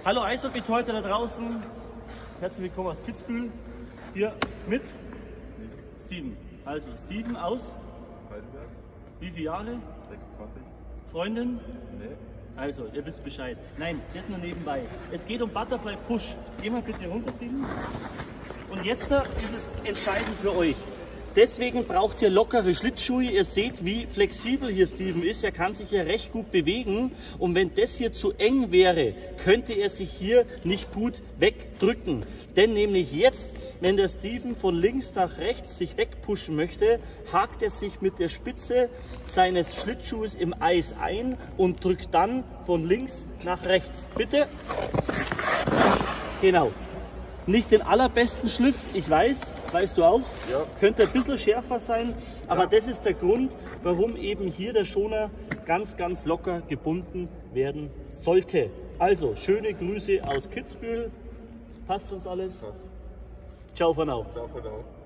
Hallo Eishockey-Torhüter da draußen. Herzlich willkommen aus Kitzbühel. Hier mit Steven. Also Steven aus Heidelberg. wie viele Jahre? 26. Freundin? Nee. Also, ihr wisst Bescheid. Nein, das nur nebenbei. Es geht um Butterfly Push. Geh mal bitte runter, Steven. Und jetzt ist es entscheidend für euch. Deswegen braucht ihr lockere Schlittschuhe. Ihr seht, wie flexibel hier Steven ist. Er kann sich hier recht gut bewegen. Und wenn das hier zu eng wäre, könnte er sich hier nicht gut wegdrücken. Denn nämlich jetzt, wenn der Steven von links nach rechts sich wegpushen möchte, hakt er sich mit der Spitze seines Schlittschuhs im Eis ein und drückt dann von links nach rechts. Bitte. Genau. Nicht den allerbesten Schliff, ich weiß, weißt du auch, Ja. Könnte ein bisschen schärfer sein, aber das ist der Grund, warum eben hier der Schoner ganz, ganz locker gebunden werden sollte. Also, schöne Grüße aus Kitzbühel, passt uns alles? Ja. Ciao for now. Ciao, for now.